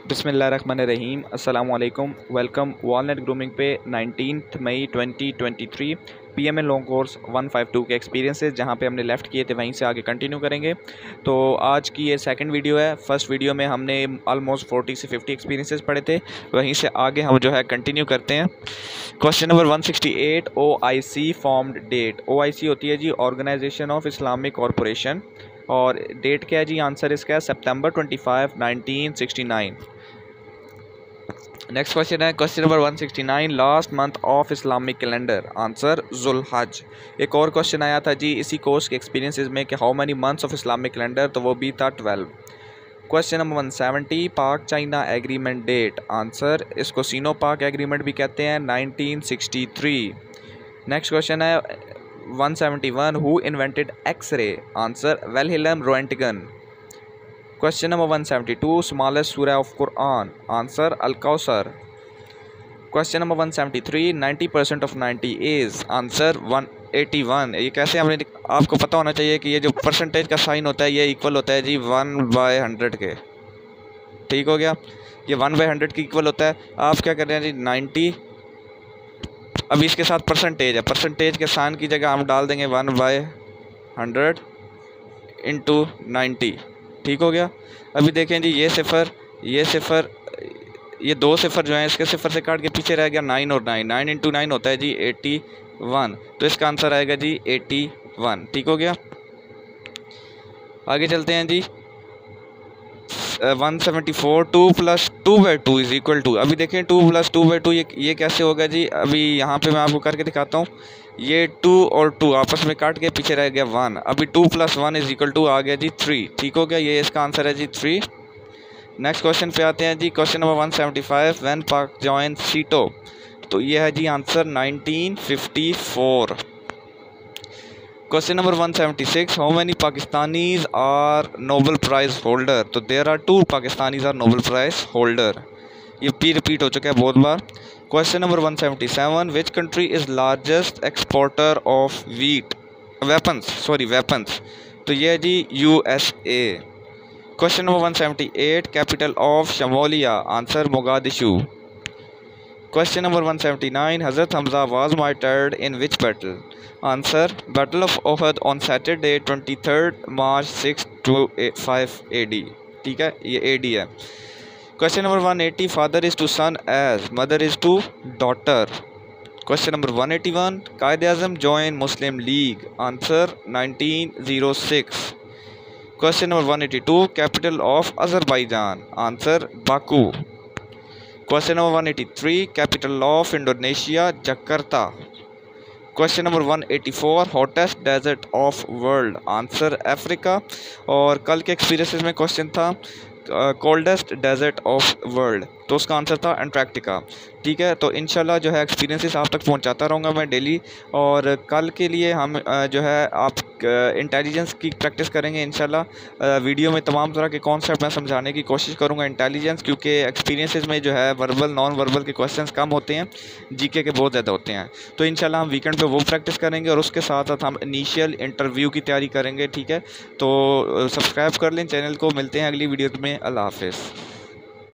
बिस्मिल्लाहिर्रहमानिर्रहीम अस्सलाम वालेकुम। वेलकम वॉलनट ग्रूमिंग पे 19 मई 2023 पीएमएल लॉन्ग कोर्स 152 के एक्सपीरियंसेस जहाँ पे हमने लेफ़्ट किए थे वहीं से आगे कंटिन्यू करेंगे। तो आज की ये सेकंड वीडियो है। फर्स्ट वीडियो में हमने ऑलमोस्ट 40 से 50 एक्सपीरियंसेस पढ़े थे, वहीं से आगे हम जो है कंटिन्यू करते हैं। Question number 168, OIC formed date. OIC होती है जी ऑर्गेनाइजेशन ऑफ इस्लामिक कॉरपोरेशन, और डेट क्या है जी? आंसर इसका है सितंबर 25, 1969। नेक्स्ट क्वेश्चन है question number 169, last month of Islamic calendar. Answer जुल्हज। एक और क्वेश्चन आया था जी इसी कोर्स के एक्सपीरियंसेस में कि how many months of Islamic calendar, तो वो भी था 12। क्वेश्चन नंबर 170, पाक चाइना एग्रीमेंट डेट। आंसर इसको सीनो पाक एग्रीमेंट भी कहते हैं, 1963। नेक्स्ट क्वेश्चन है 171, who invented X-ray. Answer Wilhelm Roentgen. Question number 172, smallest सूरह ऑफ कुरान। आंसर अल कौसर। Question number 173, 90% of 90 is. Answer 181। ये कैसे हमने, आपको पता होना चाहिए कि ये जो परसेंटेज का साइन होता है ये इक्वल होता है जी 1/100 के। ठीक हो गया, ये 1/100 के इक्वल होता है। आप क्या कर रहे हैं जी 90, अब इसके साथ परसेंटेज है, परसेंटेज के साइन की जगह हम डाल देंगे 1/100 इंटू 90। ठीक हो गया। अभी देखें जी ये सिफ़र, ये दो सिफ़र जो हैं इसके सिफ़र से काट के पीछे रह गया 9 और 9, 9 इंटू 9 होता है जी 81, तो इसका आंसर आएगा जी 81। ठीक हो गया। आगे चलते हैं जी 174, 2 + 2/2 इज इक्वल टू। अभी देखें 2 + 2/2 ये कैसे होगा जी? अभी यहाँ पे मैं आपको करके दिखाता हूँ। ये 2 और 2 आपस में काट के पीछे रह गया 1। अभी 2 + 1 इज इक्वल टू आ गया जी 3। ठीक हो गया, ये इसका आंसर है जी 3। नेक्स्ट क्वेश्चन पे आते हैं जी question number 175, when Pak join SEATO, तो ये है जी answer 1954। Question number 176, how many Pakistanis are Nobel prize holder, तो there are 2 Pakistanis are Nobel prize holder. ये पी रिपीट हो चुका है बहुत बार। Question number 177, which country is largest exporter of weapons, तो ये है जी USA। Question number 178, capital of Somalia. Answer Mogadishu. Question number 179, हज़रत Hamza was martyred in which battle. Answer battle of Uhud on Saturday 23 March 625 AD। ठीक है, ये AD है। Question number 180, father is to son as mother is to daughter. Question number 181, Quaid Azam join Muslim League. Answer 1906। Question number 182, capital of Azerbaijan. Answer Baku. Question number 183, capital of Indonesia Jakarta. Question number 184, hottest desert of world. Answer Africa. और कल के experiences में question था coldest desert of world, तो उसका answer था Antarctica. ठीक है, तो इंशाल्लाह जो है एक्सपीरियंसेस आप तक पहुंचाता रहूँगा मैं डेली। और कल के लिए हम जो है आप इंटेलिजेंस की प्रैक्टिस करेंगे इंशाल्लाह। वीडियो में तमाम तरह के कॉन्सेप्ट मैं समझाने की कोशिश करूँगा इंटेलिजेंस, क्योंकि एक्सपीरियंसेस में जो है वर्बल नॉन वर्बल के क्वेश्चंस कम होते हैं, जीके के बहुत ज़्यादा होते हैं। तो इंशाल्लाह हम वीकेंड पे वो प्रैक्टिस करेंगे और उसके साथ साथ हम इनिशियल इंटरव्यू की तैयारी करेंगे। ठीक है, तो सब्सक्राइब कर लें चैनल को। मिलते हैं अगली वीडियो में। अल्लाह हाफ़िज़।